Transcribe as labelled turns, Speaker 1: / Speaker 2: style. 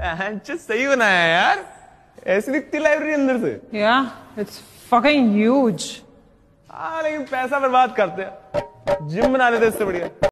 Speaker 1: सही बनाया है यार, ऐसी दिखती लाइब्रेरी अंदर से।
Speaker 2: It's fucking huge.
Speaker 1: लेकिन पैसा बर्बाद करते हैं, जिम बना लेते इससे बढ़िया।